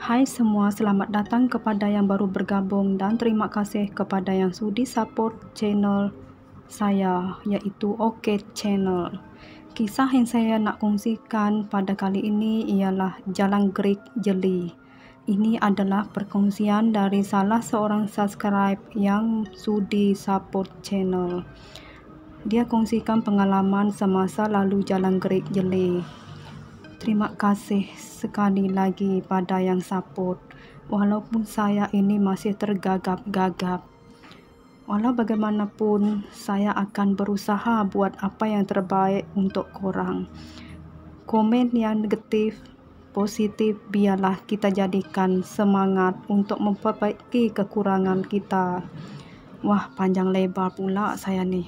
Hai semua, selamat datang kepada yang baru bergabung dan terima kasih kepada yang sudi support channel saya, iaitu OK Channel. Kisah yang saya nak kongsikan pada kali ini ialah Jalan Gerik Jeli. Ini adalah perkongsian dari salah seorang subscribe yang sudi support channel. Dia kongsikan pengalaman semasa lalu Jalan Gerik Jeli. Terima kasih sekali lagi pada yang support. Walaupun saya ini masih tergagap-gagap. Walau bagaimanapun, saya akan berusaha buat apa yang terbaik untuk korang. Komen yang negatif, positif, biarlah kita jadikan semangat untuk memperbaiki kekurangan kita. Wah, panjang lebar pula saya ni.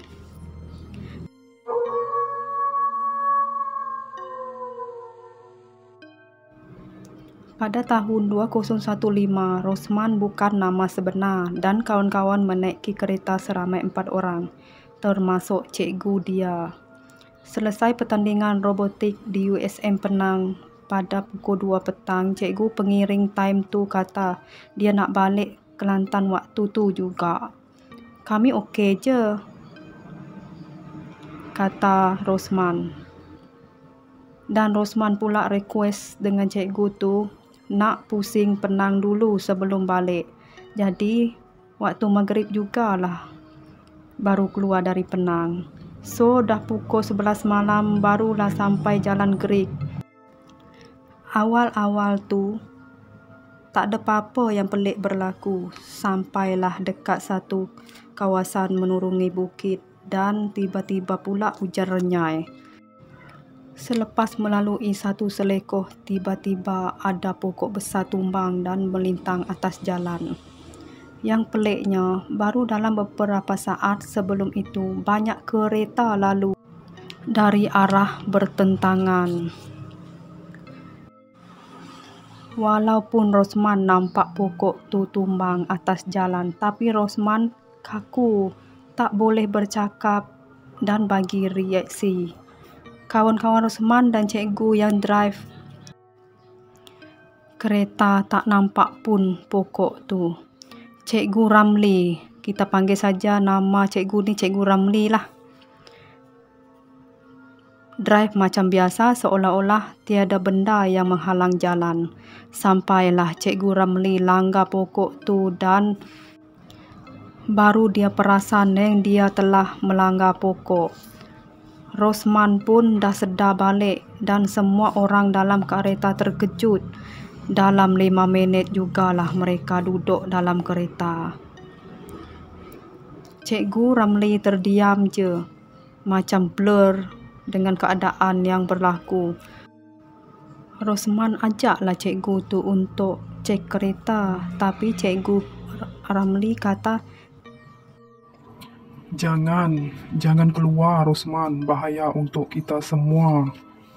Pada tahun 2015, Rosman bukan nama sebenar dan kawan-kawan menaiki kereta seramai 4 orang, termasuk cikgu dia. Selesai pertandingan robotik di USM Penang pada pukul 2 petang, cikgu pengiring time tu kata dia nak balik Kelantan waktu tu juga. Kami okey je, kata Rosman. Dan Rosman pula request dengan cikgu tu nak pusing Penang dulu sebelum balik. Jadi waktu maghrib jugalah baru keluar dari Penang. So dah pukul 11 malam barulah sampai Jalan Gerik. Awal-awal tu tak ada apa-apa yang pelik berlaku. Sampailah dekat satu kawasan menuruni bukit dan tiba-tiba pula hujan renyai. Selepas melalui satu selekoh, tiba-tiba ada pokok besar tumbang dan melintang atas jalan. Yang peliknya, baru dalam beberapa saat sebelum itu, banyak kereta lalu dari arah bertentangan. Walaupun Rosman nampak pokok tu tumbang atas jalan, tapi Rosman kaku, tak boleh bercakap dan bagi reaksi. Kawan-kawan Rosman dan cikgu yang drive kereta tak nampak pun pokok tu. Cikgu Ramli, kita panggil saja nama cikgu ni Cikgu Ramli lah. Drive macam biasa seolah-olah tiada benda yang menghalang jalan. Sampailah Cikgu Ramli langgar pokok tu dan baru dia perasan yang dia telah melanggar pokok. Rosman pun dah sedar balik dan semua orang dalam kereta terkejut. Dalam 5 minit jugalah mereka duduk dalam kereta. Cikgu Ramli terdiam je, macam blur dengan keadaan yang berlaku. Rosman ajaklah cikgu tu untuk cek kereta, tapi Cikgu Ramli kata, Jangan keluar Rosman, bahaya untuk kita semua.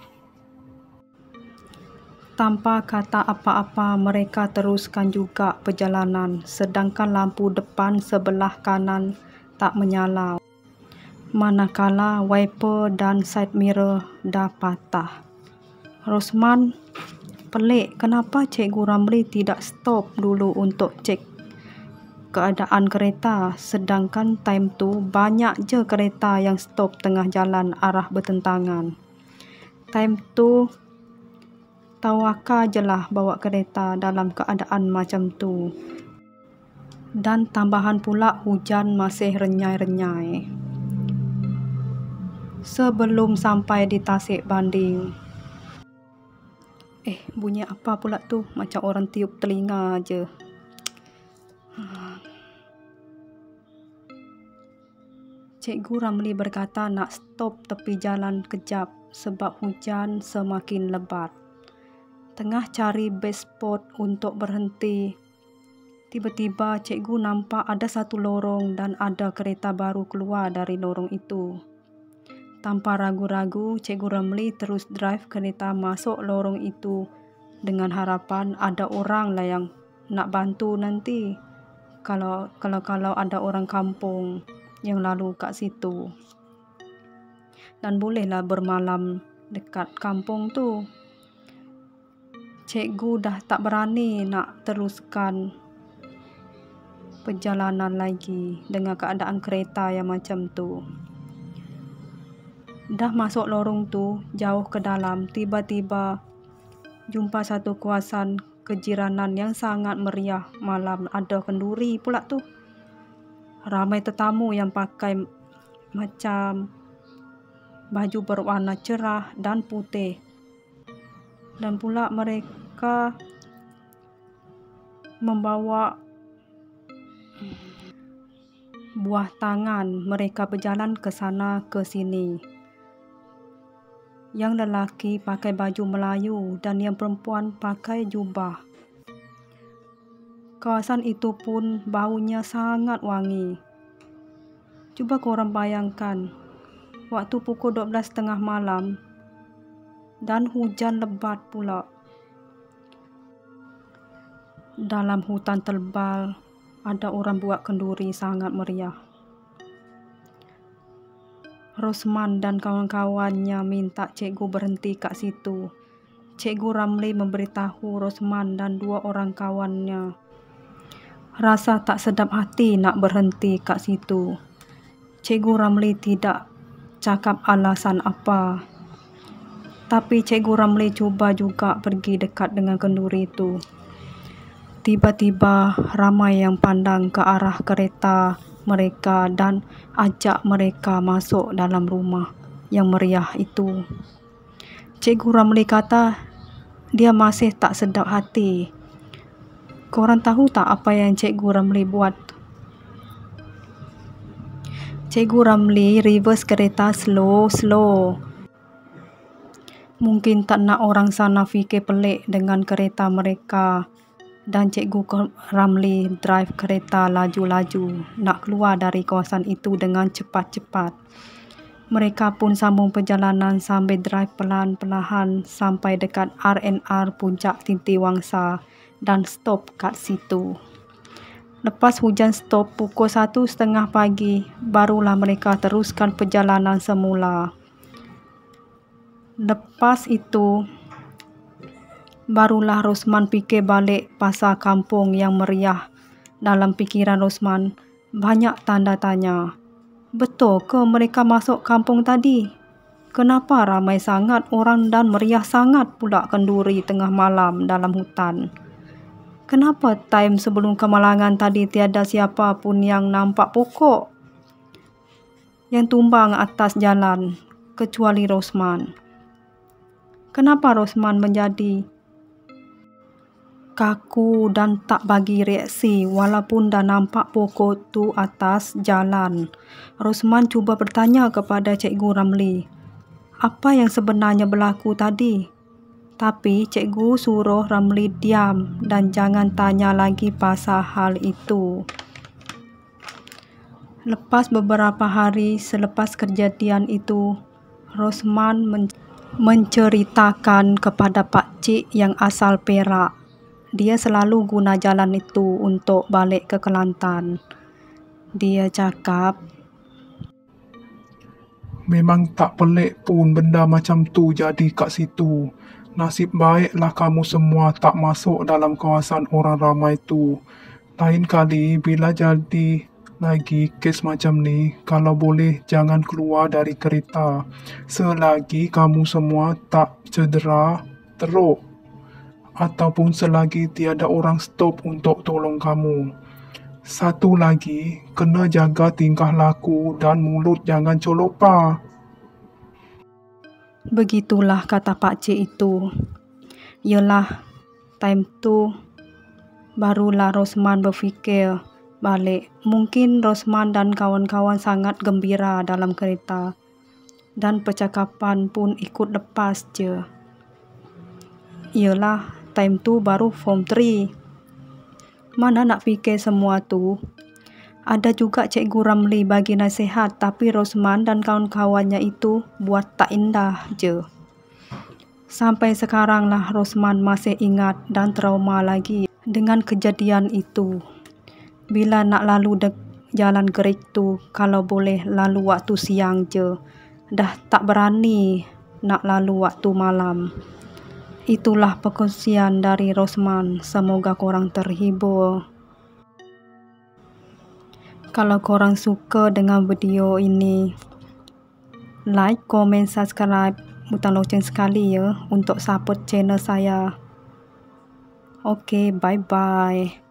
Tanpa kata apa-apa, mereka teruskan juga perjalanan, sedangkan lampu depan sebelah kanan tak menyala. Manakala wiper dan side mirror dah patah. Rosman pelik kenapa Cikgu Ramli tidak stop dulu untuk cek keadaan kereta, sedangkan time tu banyak je kereta yang stop tengah jalan arah bertentangan. Time tu tawakal je lah bawa kereta dalam keadaan macam tu. Dan tambahan pula hujan masih renyai-renyai. Sebelum sampai di Tasik Banding. Bunyi apa pula tu? Macam orang tiup telinga je. Cikgu Ramli berkata nak stop tepi jalan kejap sebab hujan semakin lebat. Tengah cari best spot untuk berhenti, tiba-tiba cikgu nampak ada satu lorong dan ada kereta baru keluar dari lorong itu. Tanpa ragu-ragu, Cikgu Ramli terus drive kereta masuk lorong itu dengan harapan ada orang lah yang nak bantu nanti. Kalau ada orang kampung yang lalu kat situ. Dan bolehlah bermalam dekat kampung tu. Cikgu dah tak berani nak teruskan perjalanan lagi dengan keadaan kereta yang macam tu. Dah masuk lorong tu, jauh ke dalam, tiba-tiba jumpa satu kawasan kejiranan yang sangat meriah malam. Ada kenduri pula tu. Ramai tetamu yang pakai macam baju berwarna cerah dan putih. Dan pula mereka membawa buah tangan. Mereka berjalan ke sana ke sini. Yang lelaki pakai baju Melayu dan yang perempuan pakai jubah. Kawasan itu pun baunya sangat wangi. Cuba korang bayangkan, waktu pukul 12:30 malam dan hujan lebat pula. Dalam hutan tebal ada orang buat kenduri sangat meriah. Rosman dan kawan-kawannya minta cikgu berhenti kat situ. Cikgu Ramli memberitahu Rosman dan 2 orang kawannya. Rasa tak sedap hati nak berhenti kat situ. Cikgu Ramli tidak cakap alasan apa. Tapi Cikgu Ramli cuba juga pergi dekat dengan kenduri itu. Tiba-tiba ramai yang pandang ke arah kereta mereka dan ajak mereka masuk dalam rumah yang meriah itu. Cikgu Ramli kata dia masih tak sedap hati. Korang tahu tak apa yang Cikgu Ramli buat? Cikgu Ramli reverse kereta slow. Mungkin tak nak orang sana fikir pelik dengan kereta mereka. Dan Cikgu Ramli drive kereta laju-laju nak keluar dari kawasan itu dengan cepat-cepat. Mereka pun sambung perjalanan sambil drive pelan-pelan sampai dekat RNR Puncak Tintiwangsa dan stop kat situ. Lepas hujan stop pukul 1:30 pagi, barulah mereka teruskan perjalanan semula. Lepas itu, barulah Rosman fikir balik pasal kampung yang meriah. Dalam fikiran Rosman, banyak tanda tanya. Betul ke mereka masuk kampung tadi? Kenapa ramai sangat orang dan meriah sangat pula kenduri tengah malam dalam hutan? Kenapa time sebelum kemalangan tadi tiada siapa pun yang nampak pokok yang tumbang atas jalan kecuali Rosman? Kenapa Rosman menjadi kaku dan tak bagi reaksi walaupun dah nampak pokok tu atas jalan? Rosman cuba bertanya kepada Cikgu Ramli, apa yang sebenarnya berlaku tadi? Tapi cikgu suruh Ramli diam dan jangan tanya lagi pasal hal itu. Lepas beberapa hari selepas kejadian itu, Rosman menceritakan kepada Pak Cik yang asal Perak. Dia selalu guna jalan itu untuk balik ke Kelantan. Dia cakap, memang tak pelik pun benda macam tu jadi kat situ. Nasib baiklah kamu semua tak masuk dalam kawasan orang ramai tu. Lain kali bila jadi lagi kes macam ni, kalau boleh jangan keluar dari kereta. Selagi kamu semua tak cedera teruk. Ataupun selagi tiada orang stop untuk tolong kamu. Satu lagi, kena jaga tingkah laku dan mulut jangan colopa. begitulah kata Pak Cik itu. Yelah, time tu barulah Rosman berfikir balik. Mungkin Rosman dan kawan-kawan sangat gembira dalam kereta. Dan percakapan pun ikut lepas je. Yelah, time tu baru form 3. Mana nak fikir semua tu. Ada juga Cikgu Ramli bagi nasihat, tapi Rosman dan kawan-kawannya itu buat tak indah je. Sampai sekarang lah Rosman masih ingat dan trauma lagi dengan kejadian itu. Bila nak lalu jalan gerik tu, kalau boleh lalu waktu siang je. Dah tak berani nak lalu waktu malam. Itulah perkongsian dari Rosman. Semoga korang terhibur. Kalau korang suka dengan video ini, like, komen, subscribe, butang loceng sekali ya untuk support channel saya. Oke, bye-bye.